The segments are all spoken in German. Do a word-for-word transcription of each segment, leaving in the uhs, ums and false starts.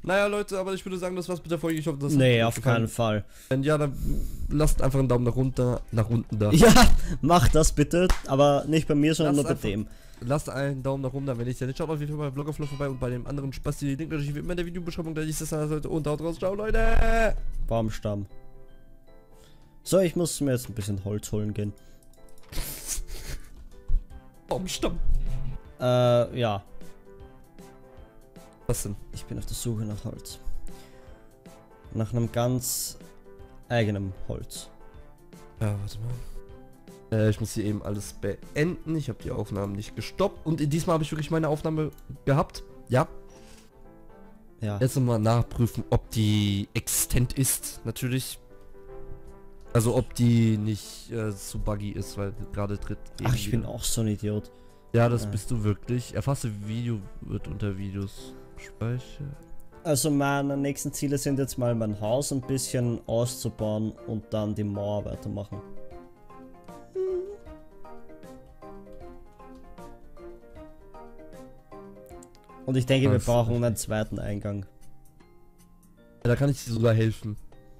Naja, Leute, aber ich würde sagen, das war's mit der Folge. Ich hoffe, das Nee, auf keinen Fall. Wenn ja, dann lasst einfach einen Daumen nach runter, nach unten da. Ja, macht das bitte, aber nicht bei mir, sondern Lasst nur bei einfach- dem. Lasst einen Daumen nach unten, wenn ich ja nicht. Schaut auf jeden Fall bei Vloggerflow vorbei und bei dem anderen Spaß. Die Link natürlich wie immer in der Videobeschreibung. Da ist es Leute und haut raus. Ciao, Leute! Baumstamm. So, ich muss mir jetzt ein bisschen Holz holen gehen. Baumstamm. Äh, ja. Was denn? Ich bin auf der Suche nach Holz. Nach einem ganz eigenen Holz. Ja, warte mal. Äh, ich muss hier eben alles beenden. Ich habe die Aufnahmen nicht gestoppt. Und diesmal habe ich wirklich meine Aufnahme gehabt. Ja. Ja. Jetzt nochmal nachprüfen, ob die existent ist, natürlich. Also ob die nicht äh, zu buggy ist, weil gerade tritt. Ach, ich bin wieder- auch so ein Idiot. Ja, das äh. bist du wirklich. Erfasste Video wird unter Videos speichern. Also meine nächsten Ziele sind jetzt mal mein Haus ein bisschen auszubauen und dann die Mauer weitermachen. Und ich denke, wir Das- brauchen einen zweiten Eingang. Ja, da kann ich dir sogar helfen.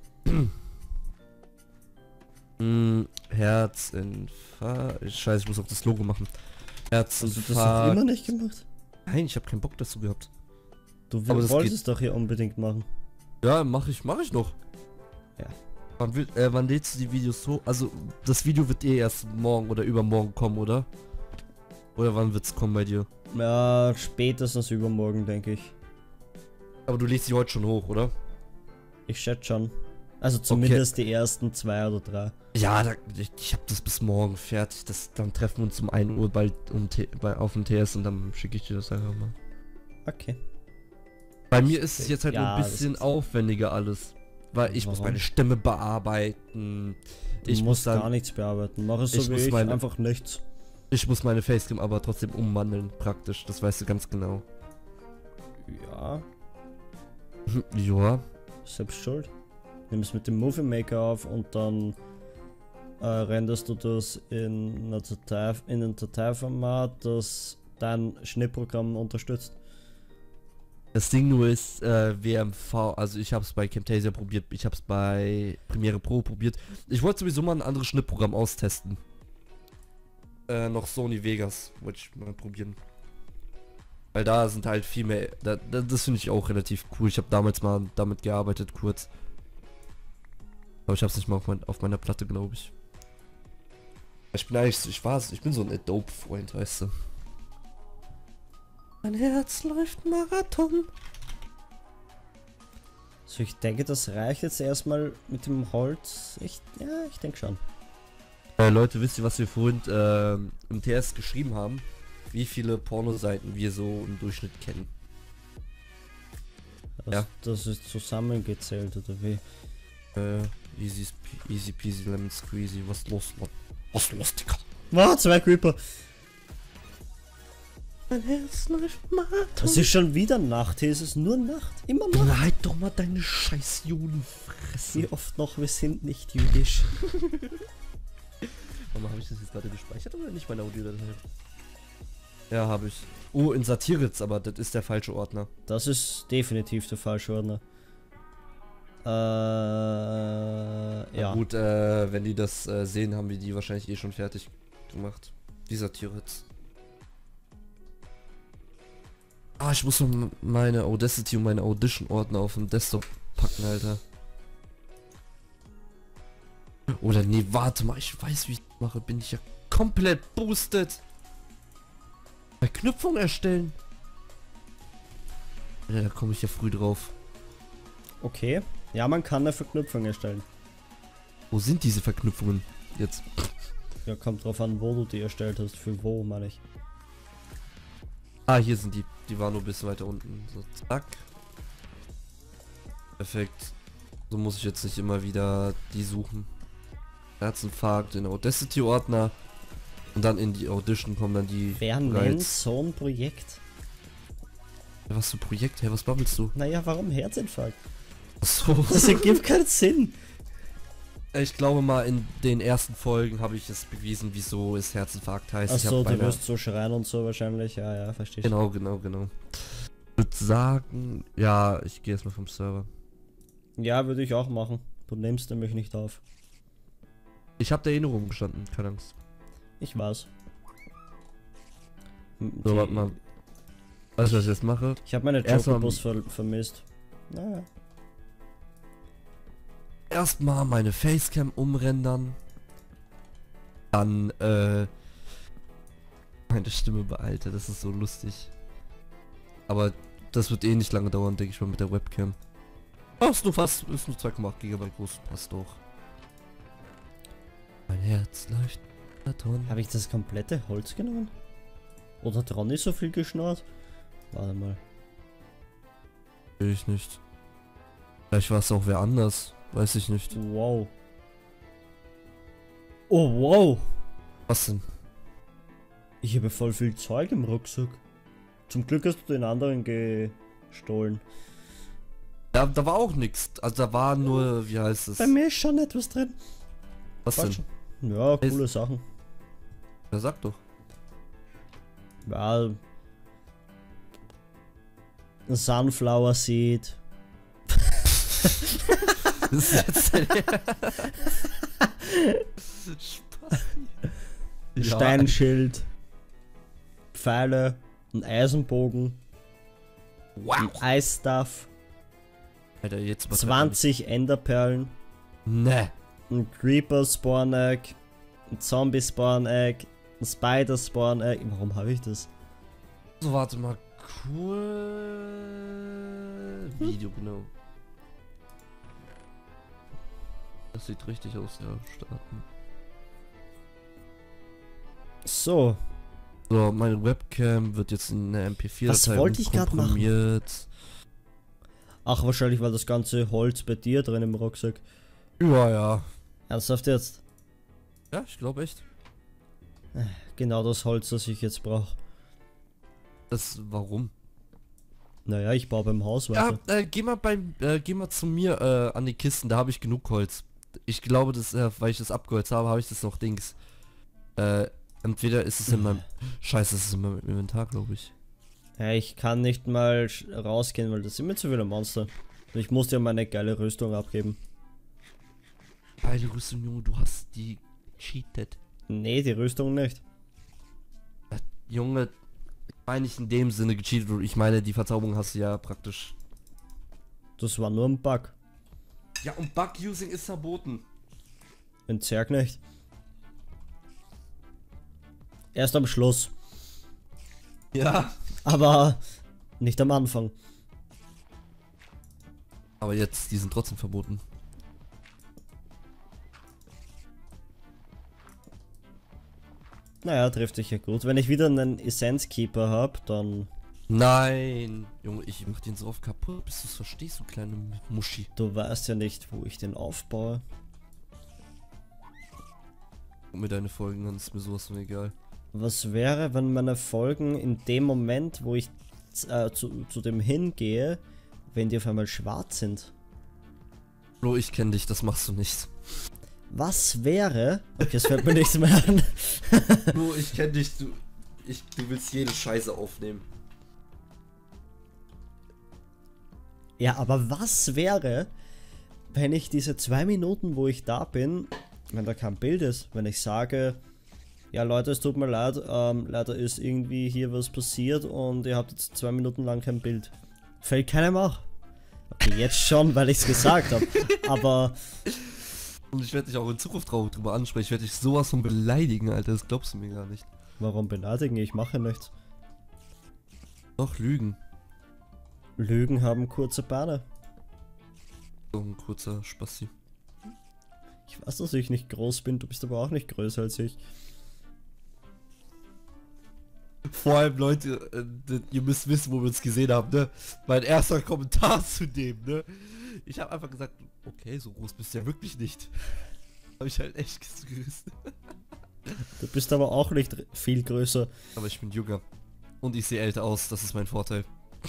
hm, Herzinfarkt. Scheiße, ich muss auch das Logo machen. Hast du das noch Herzinfarkt. immer nicht gemacht? Nein, ich habe keinen Bock dazu gehabt. Du Aber das wolltest es doch hier unbedingt machen. Ja, mache ich, mache ich noch. Ja. Wann, will, äh, wann lädst du die Videos so? Also, das Video wird eh erst morgen oder übermorgen kommen, oder? Oder wann wird's kommen bei dir? Ja, spätestens übermorgen, denke ich. Aber du lädst sie heute schon hoch, oder? Ich schätze schon. Also zumindest die ersten zwei oder drei. Ja, da, ich, ich habe das bis morgen fertig. Das, dann treffen wir uns um ein Uhr bald um T bei, auf dem T S und dann schicke ich dir das einfach mal. Okay. Bei mir ist es jetzt halt Ja, nur ein das bisschen ist- aufwendiger alles. Weil ich muss Warum? meine Stimme bearbeiten. Du Ich muss musst dann, gar nichts bearbeiten. Mach es so ich wie muss ich, meine- einfach nichts. ich muss meine Facecam aber trotzdem umwandeln, praktisch. Das weißt du ganz genau. Ja, Ja. selbst schuld. Nimm es mit dem Movie Maker auf und dann äh, renderst du das in einer Datei, in einem Dateiformat, das dein Schnittprogramm unterstützt. Das Ding nur ist, äh, W M V, also ich habe es bei Camtasia probiert, ich habe es bei Premiere Pro probiert. Ich wollte sowieso mal ein anderes Schnittprogramm austesten. Äh, noch Sony Vegas wollte ich mal probieren. Weil da sind halt viel mehr, da, da, das finde ich auch relativ cool. Ich habe damals mal damit gearbeitet, kurz. Aber ich habe es nicht mal auf, mein, auf meiner Platte, glaube ich. Ich bin eigentlich, so- ich war, ich bin so ein Adobe-Freund, weißt du. Mein Herz läuft Marathon. So, ich denke, das reicht jetzt erstmal mit dem Holz. Ich, ja, ich denke schon. Äh, Leute, wisst ihr, was wir vorhin ähm, im T S geschrieben haben? Wie viele Pornoseiten wir so im Durchschnitt kennen. Das, Ja. das ist zusammengezählt, oder wie? Äh, easy, spe- easy peasy lemon squeezy. Was los, Mann? Was los, Digga? Wow, zwei Creeper. Mein Herz läuft Marathon. Es ist schon wieder Nacht. Hier ist es nur Nacht. Immer Nacht. Halt doch mal deine scheiß Judenfresse. Wie oft noch? Wir sind nicht jüdisch. Warum habe ich das jetzt gerade gespeichert oder nicht meine Audiodatei? Ja, habe ich. Oh, in Satiritz, aber das ist der falsche Ordner. Das ist definitiv der falsche Ordner. Äh, Na ja. gut, äh, wenn die das äh, sehen, haben wir die wahrscheinlich eh schon fertig gemacht. Die Satiritz. Ah, ich muss noch meine Audacity und meine Audition-Ordner auf dem Desktop packen, Alter. Oder nee, warte mal, ich weiß, wie ich das mache. Bin ich ja komplett boosted. Verknüpfung erstellen. Ja, da komme ich ja früh drauf. Okay. Ja, man kann eine Verknüpfung erstellen. Wo sind diese Verknüpfungen jetzt? Ja, kommt drauf an, wo du die erstellt hast. Für wo, meine ich. Ah, hier sind die. Die waren nur ein bisschen weiter unten. So, zack. Perfekt. So muss ich jetzt nicht immer wieder die suchen. Herzinfarkt in Audacity-Ordner. Und dann in die Audition kommen dann die... Wer nennt bereits- so ein Projekt? Ja, was für ein Projekt? Hey, was babbelst du? Naja, warum Herzinfarkt? Achso. Das ergibt keinen Sinn. Ich glaube mal, in den ersten Folgen habe ich es bewiesen, wieso es Herzinfarkt heißt. Ich Achso, hab du beinahe- wirst so schreien und so wahrscheinlich. Ja, ja, verstehe ich. Genau, genau, genau. Gut, sagen, ja, ich gehe erstmal vom Server. Ja, würde ich auch machen. Du nimmst nämlich nicht auf. Ich habe da eh nur rumgestanden, keine Angst. Ich weiß. So, warte mal. Weißt du, was ich jetzt mache? Ich habe meine Erstmal- Chocobos ver vermisst. Naja. Erstmal meine Facecam umrendern. Dann, äh... meine Stimme bealte, das ist so lustig. Aber das wird eh nicht lange dauern, denke ich mal, mit der Webcam. Oh, ist nur fast, ist nur zwei Komma acht Gigabyte groß, passt doch. Mein Herz läuft davon. Habe ich das komplette Holz genommen? Oder hat Ronny so viel geschnurrt? Warte mal. Will ich nicht. Vielleicht war es auch wer anders, weiß ich nicht. Wow. Oh, wow. Was denn? Ich habe voll viel Zeug im Rucksack. Zum Glück hast du den anderen gestohlen. Ja, da war auch nichts. Also da war nur, wie heißt es? Bei mir ist schon etwas drin. Was denn? Quatsch. Ja, coole Sachen. Ja, sag doch. Ja. Ein Sunflower Seed. Das ist jetzt ein Spaß. Ein Steinschild. Pfeile. Ein Eisenbogen. Wow. Ein Eisstuff. Alter, jetzt übertreib zwanzig Enderperlen. nicht. Ne. Ein Creeper Spawn Egg. Ein Zombie Spawn Egg. Ein Spider Spawn Egg. Warum habe ich das? So, warte mal. Cool. Video, genau. Das sieht richtig aus, ja. Starten. So. So, meine Webcam wird jetzt in eine M P vier Was wollte ich grad machen? komprimiert. Ach, wahrscheinlich war das ganze Holz bei dir drin im Rucksack. Ja, ja. Ernsthaft jetzt? Ja, ich glaube echt. Genau das Holz, das ich jetzt brauche. Das, warum? Naja, ich baue beim Haus Ja, weiter. äh, geh mal beim, äh, geh mal zu mir äh, an die Kisten, da habe ich genug Holz. Ich glaube, das, äh, weil ich das abgeholzt habe, habe ich das noch Dings. Äh, entweder ist es in meinem, scheiße, es ist in meinem Inventar, glaube ich. Ja, ich kann nicht mal sch- rausgehen, weil das sind mir zu viele Monster. Und ich muss dir meine geile Rüstung abgeben. Geile Rüstung, Junge, du hast die cheated. Nee, die Rüstung nicht. Junge, ich meine nicht in dem Sinne gecheatet, ich meine, die Verzauberung hast du ja praktisch. Das war nur ein Bug. Ja, und Bug-Using ist verboten. Ein Zerg nicht. Erst am Schluss. Ja. Aber nicht am Anfang. Aber jetzt, die sind trotzdem verboten. Naja, trifft dich ja gut. Wenn ich wieder einen Essence Keeper habe, dann... Nein, Junge, ich mach den so oft kaputt, bis du es verstehst, du kleine Muschi. Du weißt ja nicht, wo ich den aufbaue. Guck mir deine Folgen an, ist mir sowas von egal. Was wäre, wenn meine Folgen in dem Moment, wo ich äh, zu, zu dem hingehe, wenn die auf einmal schwarz sind? Bro, ich kenn dich, das machst du nicht. Was wäre... Okay, es fällt mir nichts mehr an. Bro, ich kenn dich, du, ich, du willst jede Scheiße aufnehmen. Ja, aber was wäre, wenn ich diese zwei Minuten, wo ich da bin, wenn da kein Bild ist, wenn ich sage, ja Leute, es tut mir leid, ähm, leider ist irgendwie hier was passiert und ihr habt jetzt zwei Minuten lang kein Bild. Fällt keinem auf. Okay, jetzt schon, weil ich es gesagt habe. Aber... Und ich werde dich auch in Zukunft drauf drüber ansprechen, ich werde dich sowas von beleidigen, Alter, das glaubst du mir gar nicht. Warum beleidigen? Ich mache nichts. Doch, Lügen. Lügen haben kurze Beine. So ein kurzer Spasti. Ich weiß, dass ich nicht groß bin, du bist aber auch nicht größer als ich. Vor allem, Leute, äh, ihr müsst wissen, wo wir uns gesehen haben, ne? Mein erster Kommentar zu dem, ne? Ich habe einfach gesagt, okay, so groß bist du ja wirklich nicht. Habe ich halt echt gewusst. Du bist aber auch nicht viel größer. Aber ich bin jünger. Und ich sehe älter aus, das ist mein Vorteil.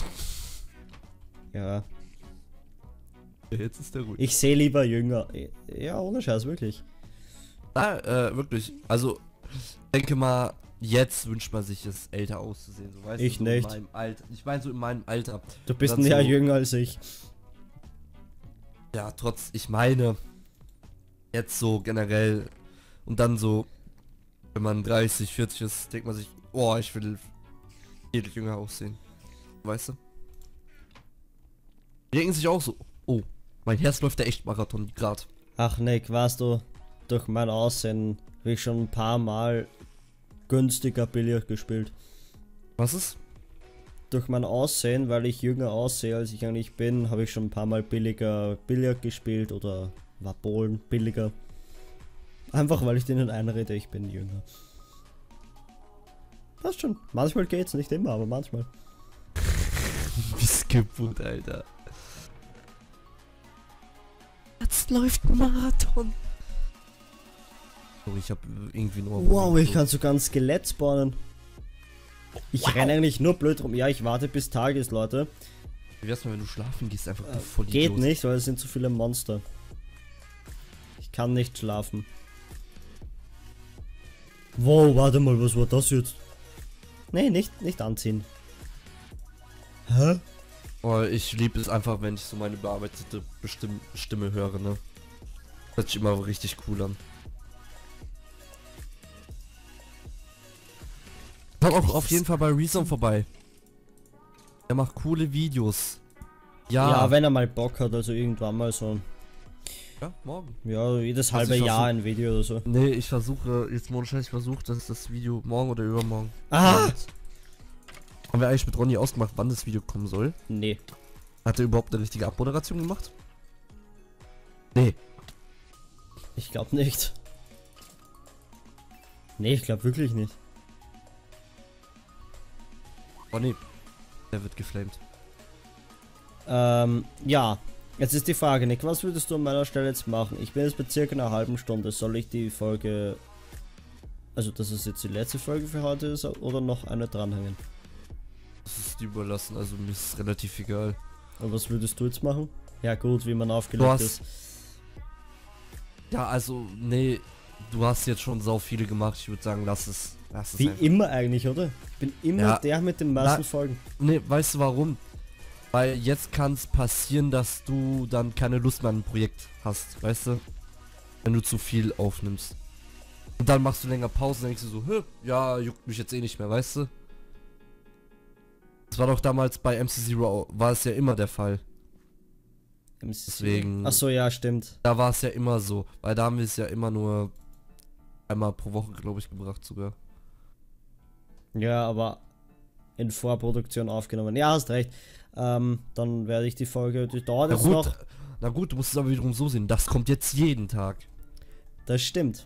Ja. Jetzt ist der ruhig. Ich sehe lieber jünger. Ja, ohne Scheiß, wirklich. Ah, äh, wirklich. Also, denke mal, jetzt wünscht man sich es, älter auszusehen. So, weißt Ich du, so nicht. In meinem Alter. Ich meine so in meinem Alter. Du bist Dann ein Jahr so- jünger als ich. Ja, trotz, ich meine, jetzt so generell und dann so, wenn man dreißig, vierzig ist, denkt man sich, oh, ich will viel jünger aussehen. Weißt du? Die denken sich auch so, oh, mein Herz läuft der echt Marathon gerade. Ach Nick, weißt du, durch mein Aussehen habe ich schon ein paar Mal günstiger Billard gespielt. Was ist? Durch mein Aussehen, weil ich jünger aussehe als ich eigentlich bin, habe ich schon ein paar Mal billiger Billard gespielt oder war Bowlen billiger. Einfach weil ich denen einrede, ich bin jünger. Passt schon. Manchmal geht's, nicht immer, aber manchmal. Bis kaputt, Alter. Jetzt läuft ein Marathon. Oh, ich hab irgendwie nur... Wow, ich kann sogar ein Skelett spawnen. Ich Wow. renne eigentlich nur blöd rum. Ja, ich warte bis Tag ist, Leute. Wie wär's mal, wenn du schlafen gehst, einfach du Äh, voll Geht Idiot. nicht, weil es sind zu viele Monster. Ich kann nicht schlafen. Wow, warte mal, was war das jetzt? Nee, nicht, nicht anziehen. Hä? Oh, ich liebe es einfach, wenn ich so meine bearbeitete Bestimm Stimme höre, ne? Hört sich immer richtig cool an. Kommt auch auf jeden Fall bei Reason vorbei. Er macht coole Videos. Ja, Ja, wenn er mal Bock hat, also irgendwann mal so. ja morgen. Ja, jedes Also halbe ich Jahr versuch- ein Video oder so. Nee, ich versuche, jetzt monatlich, ich versuche, dass das Video morgen oder übermorgen. Ah! kommt. Haben wir eigentlich mit Ronny ausgemacht, wann das Video kommen soll? Nee. Hat er überhaupt eine richtige Abmoderation gemacht? Nee. Ich glaube nicht. Nee, ich glaube wirklich nicht. Ronny, der wird geflamed. Ähm, ja. Jetzt ist die Frage, Nick, was würdest du an meiner Stelle jetzt machen? Ich bin jetzt bei circa einer halben Stunde. Soll ich die Folge... Also, dass es jetzt die letzte Folge für heute ist, oder noch eine dranhängen? Das ist dir überlassen, also mir ist es relativ egal. Und was würdest du jetzt machen? Ja gut, wie man Du aufgelegt hast- ist. Ja, also, nee, du hast jetzt schon sau viele gemacht. Ich würde sagen, lass es. Lass es Wie einfach. immer eigentlich, oder? Ich bin immer Ja. der mit den meisten Na- Folgen. Nee, weißt du warum? Weil jetzt kann es passieren, dass du dann keine Lust mehr an ein Projekt hast, weißt du? Wenn du zu viel aufnimmst. Und dann machst du länger Pause und denkst du so, Hö, ja, juckt mich jetzt eh nicht mehr, weißt du? Das war doch damals bei M C Zero, war es ja immer der Fall. Deswegen- Achso, ja, stimmt. Da war es ja immer so, weil da haben wir es ja immer nur einmal pro Woche, glaube ich, gebracht sogar. Ja, aber in Vorproduktion aufgenommen. Ja, hast recht. Ähm, dann werde ich die Folge, die dauert Na jetzt gut, noch. na gut, du musst es aber wiederum so sehen, das kommt jetzt jeden Tag. Das stimmt.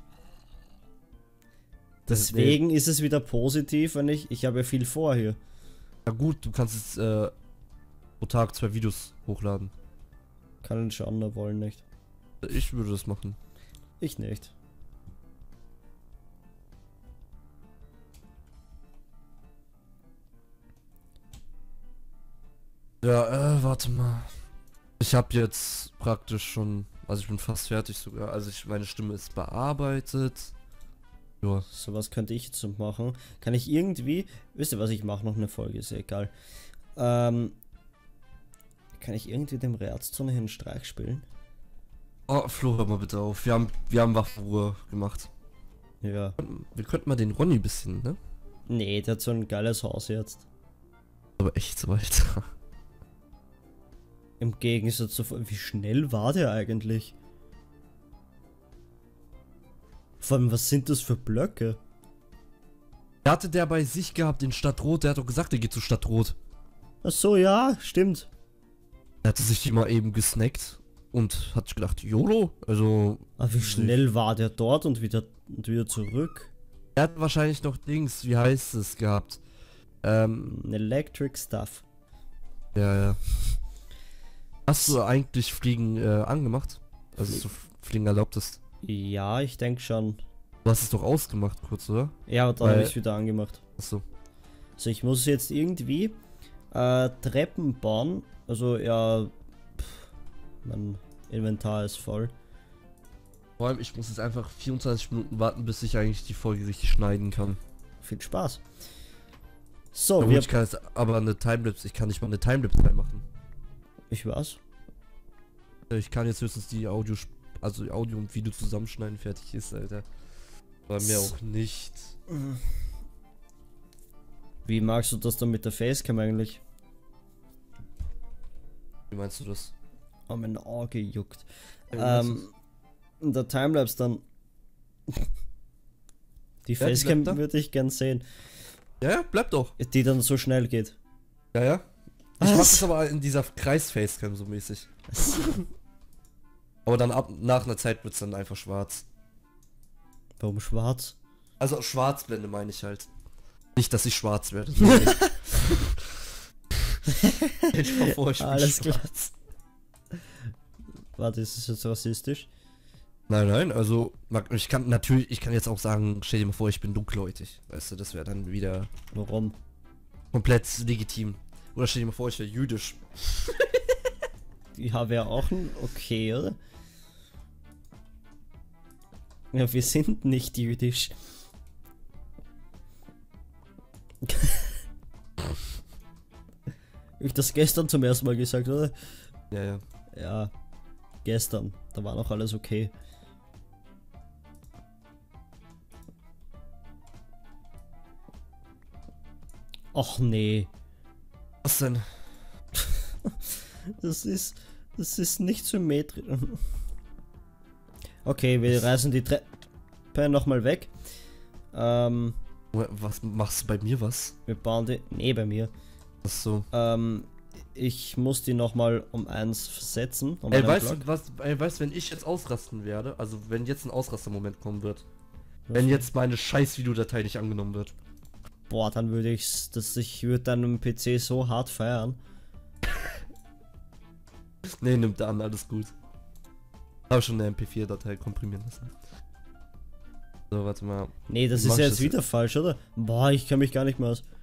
Das ist- Deswegen ist es wieder positiv, wenn ich, ich habe ja viel vor hier. Na gut, du kannst jetzt äh, pro Tag zwei Videos hochladen. Kann ich schauen, da wollen nicht. Ich würde das machen. Ich nicht. Ja, äh, warte mal. Ich habe jetzt praktisch schon, also ich bin fast fertig sogar. Also ich, meine Stimme ist bearbeitet. Ja, So was könnte ich jetzt noch machen. Kann ich irgendwie, wisst ihr was, ich mache noch eine Folge, ist ja egal. Ähm, kann ich irgendwie dem Reazone einen Streich spielen? oh, Flo, hör mal bitte auf. Wir haben, wir haben Waffenruhe gemacht. Ja. Wir könnten mal den Ronny ein bisschen, ne? Nee, der hat so ein geiles Haus jetzt. Aber echt so weit. Im Gegensatz zu... Wie schnell war der eigentlich? Vor allem, was sind das für Blöcke? Der hatte der bei sich gehabt in Stadtrot. Der hat doch gesagt, er geht zu Stadtrot. Ach so, ja, stimmt. Er hatte sich die mal eben gesnackt und hat sich gedacht, YOLO, also... Aber wie schnell war der dort und wieder, und wieder zurück? Er hat wahrscheinlich noch Dings, wie heißt es, gehabt. Ähm, Ein Electric Stuff. ja, ja. Hast du eigentlich Fliegen äh, angemacht? Also, dass du Fliegen erlaubt ist. Ja, ich denke schon. Du hast es doch ausgemacht kurz, oder? Ja, aber dann Weil- habe ich es wieder angemacht. Achso. Also ich muss jetzt irgendwie äh, Treppen bauen. Also ja, pff, mein Inventar ist voll. Vor allem, ich muss jetzt einfach vierundzwanzig Minuten warten, bis ich eigentlich die Folge richtig schneiden kann. Viel Spaß. So, Ja, wir... gut, ich kann jetzt aber eine Timelapse, ich kann nicht mal eine Timelapse reinmachen. Ich was? Ich kann jetzt höchstens die Audio, also Audio und Video zusammenschneiden, fertig ist, Alter. Bei mir auch nicht. Wie magst du das dann mit der Facecam eigentlich? Wie meinst du das? Oh, mein Auge juckt. Ja, wie meinst Ähm, in der Timelapse dann... Die Ja, die Facecam bleibt da? würde ich gern sehen, Ja, ja, bleib doch. die dann so schnell geht. Ja, ja. Ich mach Was? das aber in dieser Kreis-Facecam so mäßig. Aber dann ab nach einer Zeit wird's dann einfach schwarz. Warum schwarz? Also Schwarzblende meine ich halt. Nicht, dass ich schwarz werde. Stell dir mal vor, ich bin Alles klar. schwarz. Warte, ist das jetzt rassistisch? Nein, nein, also mag- ich kann natürlich, ich kann jetzt auch sagen, stell dir mal vor, ich bin dunkelhäutig. Weißt du, das wäre dann wieder Warum? komplett legitim. Oder stell dir mal vor, ich wäre jüdisch. Ja, wäre auch ein okay, oder? Ja, wir sind nicht jüdisch. Hab ich das gestern zum ersten Mal gesagt, oder? Ja, ja. Ja, gestern. Da war noch alles okay. Och nee. Was denn? Das ist. Das ist nicht symmetrisch. Okay, wir reißen die Treppe nochmal weg. Ähm, Was machst du bei mir was? wir bauen die. Nee, bei mir. Ach so. Ähm, ich muss die nochmal um eins versetzen. Um Ey, einen weißt Block. du, was, ey, weißt, wenn ich jetzt ausrasten werde, also wenn jetzt ein Ausraster-Moment kommen wird, Was wenn denn? jetzt meine scheiß Videodatei nicht angenommen wird. Boah, dann würde ich's. Das, ich würde deinen P C so hart feiern. Nee, nimmt an, alles gut. Habe schon eine M P vier Datei komprimieren lassen. So, warte mal. Nee, das Wie ist mach ja ich jetzt das wieder falsch, oder? Boah, ich kann mich gar nicht mehr aus.